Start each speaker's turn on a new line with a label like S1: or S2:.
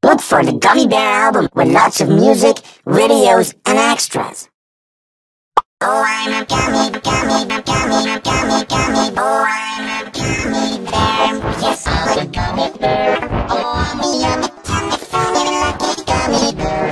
S1: Look for the Gummy Bear album with lots of music, videos, and extras. Oh, I'm a gummy